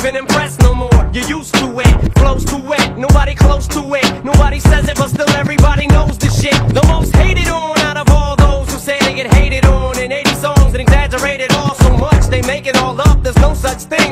even impressed no more. You're used to it, flows too wet, nobody close to it. Nobody says it, but still everybody knows the shit. The most hated on out of all those who say they get hated on. In 80 songs and exaggerated all so much, they make it all up, there's no such thing.